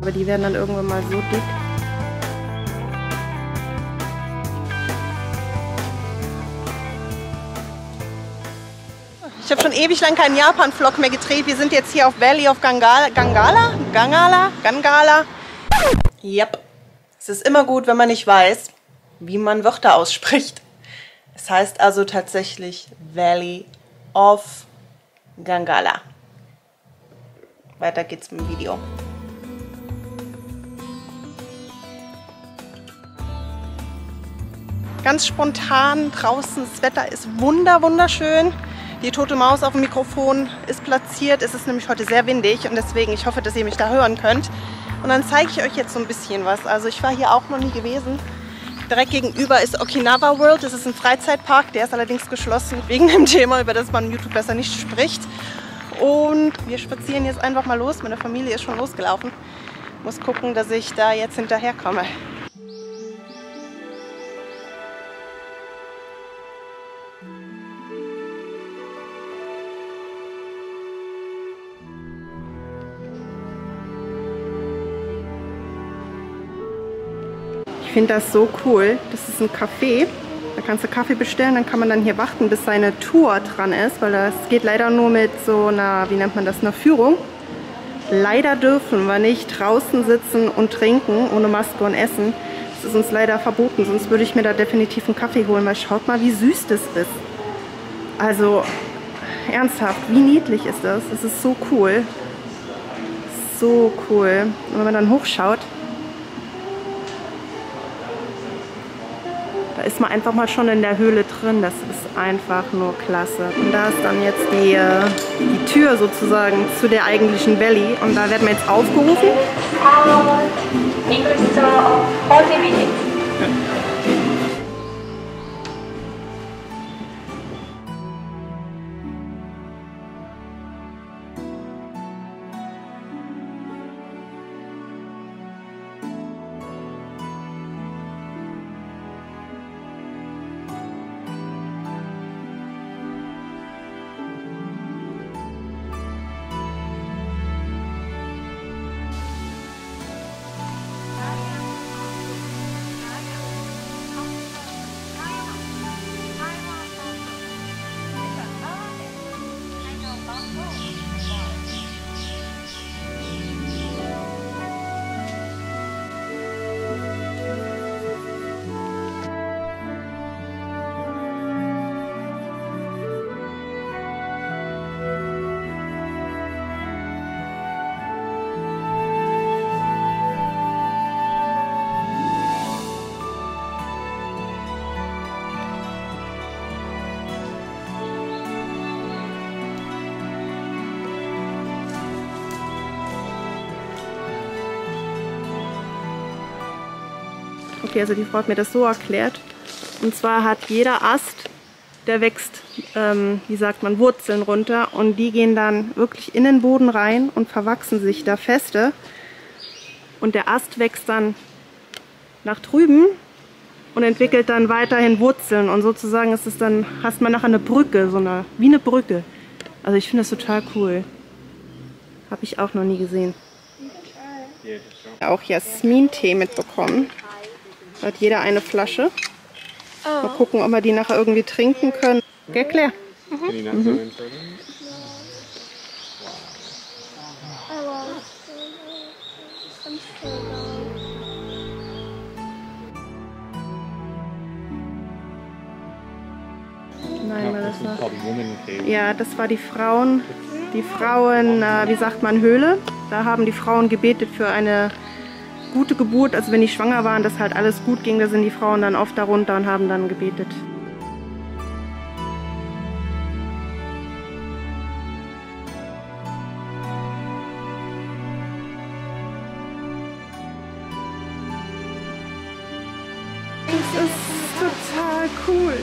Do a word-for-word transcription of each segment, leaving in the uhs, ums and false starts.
Aber die werden dann irgendwann mal so dick. Ich habe schon ewig lang keinen Japan-Vlog mehr gedreht. Wir sind jetzt hier auf Valley of Gangala. Gangala? Gangala? Gangala? Yep. Es ist immer gut, wenn man nicht weiß, wie man Wörter ausspricht. Es heißt also tatsächlich Valley of Gangala. Weiter geht's mit dem Video. Ganz spontan draußen, das Wetter ist wunder wunderschön. Die tote Maus auf dem Mikrofon ist platziert. Es ist nämlich heute sehr windig und deswegen, ich hoffe, dass ihr mich da hören könnt. Und dann zeige ich euch jetzt so ein bisschen was. Also ich war hier auch noch nie gewesen. Direkt gegenüber ist Okinawa World. Das ist ein Freizeitpark, der ist allerdings geschlossen wegen dem Thema, über das man in YouTube besser nicht spricht. Und wir spazieren jetzt einfach mal los. Meine Familie ist schon losgelaufen. Muss gucken, dass ich da jetzt hinterherkomme. Ich finde das so cool. Das ist ein Café. Da kannst du Kaffee bestellen, dann kann man dann hier warten, bis seine Tour dran ist, weil das geht leider nur mit so einer, wie nennt man das, einer Führung. Leider dürfen wir nicht draußen sitzen und trinken, ohne Maske und essen. Das ist uns leider verboten, sonst würde ich mir da definitiv einen Kaffee holen, weil schaut mal, wie süß das ist. Also, ernsthaft, wie niedlich ist das? Das ist so cool. So cool. Und wenn man dann hochschaut, da ist man einfach mal schon in der Höhle drin. Das ist einfach nur klasse. Und da ist dann jetzt die, die Tür sozusagen zu der eigentlichen Valley. Und da werden wir jetzt aufgerufen. Okay, also die Frau hat mir das so erklärt. Und zwar hat jeder Ast, der wächst, ähm, wie sagt man, Wurzeln runter. Und die gehen dann wirklich in den Boden rein und verwachsen sich da feste. Und der Ast wächst dann nach drüben und entwickelt dann weiterhin Wurzeln. Und sozusagen ist es dann, hast man nachher eine Brücke, so eine, wie eine Brücke. Also ich finde das total cool. Habe ich auch noch nie gesehen. Auch Jasmin-Tee mitbekommen. Da hat jeder eine Flasche. Mal gucken, ob wir die nachher irgendwie trinken können. Gell, Claire? Mhm. Mhm. Nein, war das noch? Ja, das war die Frauen, die Frauen, äh, wie sagt man, Höhle. Da haben die Frauen gebetet für eine gute Geburt, also wenn die schwanger waren, dass halt alles gut ging, da sind die Frauen dann oft darunter und haben dann gebetet. Das ist total cool.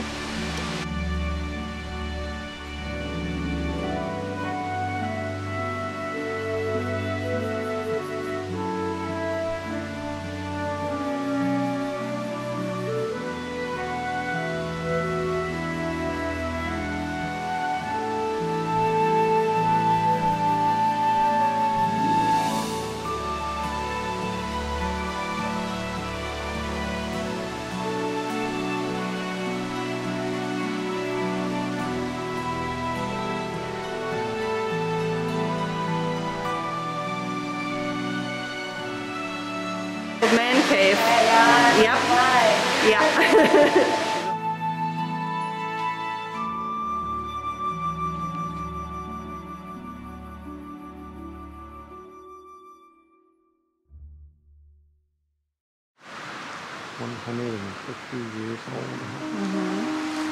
Man Cave. Ja. Ja. one hundred fifty years old. Mhm.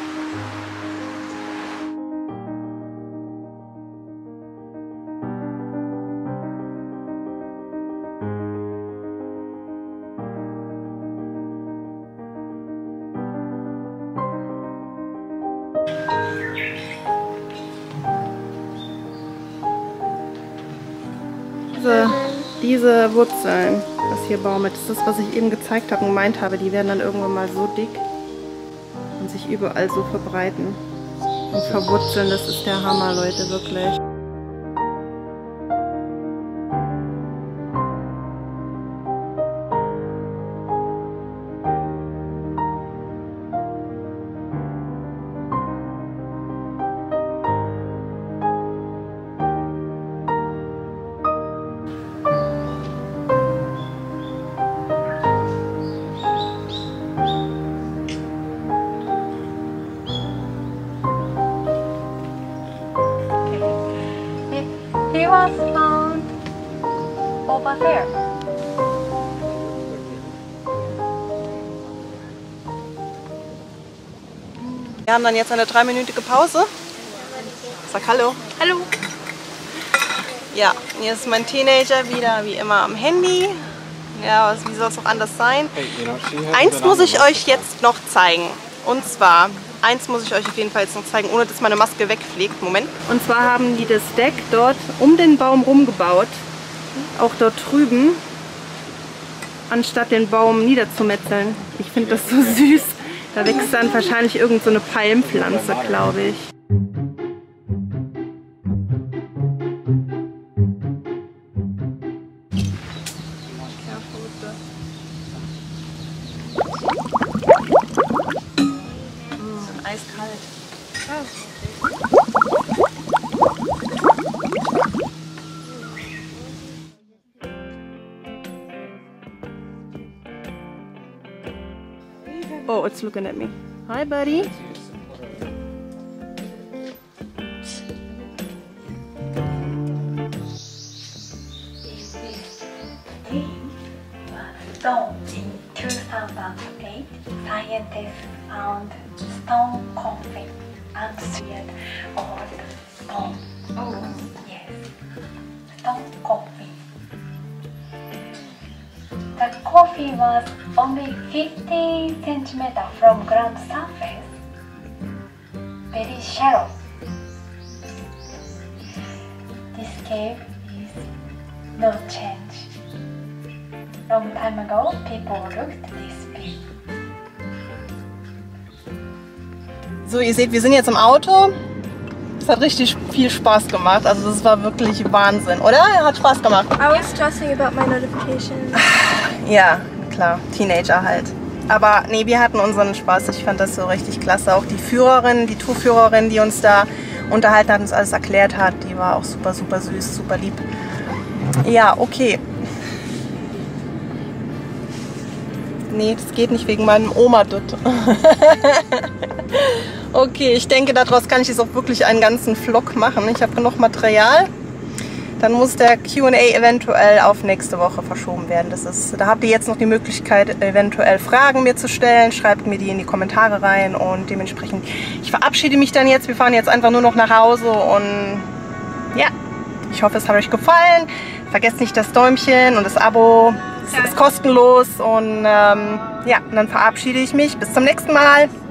Diese, diese Wurzeln, das hier baumelt, das ist das, was ich eben gezeigt habe und gemeint habe, die werden dann irgendwann mal so dick und sich überall so verbreiten und verwurzeln. Das ist der Hammer, Leute, wirklich. He was found over there. Wir haben dann jetzt eine dreiminütige Pause. Sag Hallo. Hallo. Ja, hier ist mein Teenager wieder wie immer am Handy. Ja, was, wie soll es auch anders sein? Eins muss ich euch jetzt noch zeigen. Und zwar, eins muss ich euch auf jeden Fall jetzt noch zeigen, ohne dass meine Maske wegfliegt. Moment. Und zwar haben die das Deck dort um den Baum rumgebaut, auch dort drüben, anstatt den Baum niederzumetzeln. Ich finde das so süß. Da wächst dann wahrscheinlich irgend so eine Palmpflanze, glaube ich. Mm, eiskalt. Oh, it's looking at me. Hi, buddy. Stone in two thousand eight, scientists found stone coffin and seared old stone. Oh, yes, stone coffin. The coffin was only fifty centimeters from ground surface, very shallow. This cave is no change. Long time ago, people looked this big. So, ihr seht, wir sind jetzt im Auto. Es hat richtig viel Spaß gemacht. Also das war wirklich Wahnsinn, oder? Hat Spaß gemacht. I was stressing about my notifications. Ja, klar, Teenager halt. Aber nee, wir hatten unseren Spaß. Ich fand das so richtig klasse. Auch die Führerin, die Tourführerin, die uns da unterhalten hat, uns alles erklärt hat, die war auch super, super süß, super lieb. Ja, okay. Nee, das geht nicht wegen meinem Oma-Dutt. Okay, ich denke, daraus kann ich jetzt auch wirklich einen ganzen Vlog machen. Ich habe genug Material. Dann muss der Q and A eventuell auf nächste Woche verschoben werden. Das ist, da habt ihr jetzt noch die Möglichkeit, eventuell Fragen mir zu stellen. Schreibt mir die in die Kommentare rein und dementsprechend, ich verabschiede mich dann jetzt. Wir fahren jetzt einfach nur noch nach Hause und ja, ich hoffe, es hat euch gefallen. Vergesst nicht das Däumchen und das Abo. Es ist kostenlos und ähm, ja, und dann verabschiede ich mich. Bis zum nächsten Mal.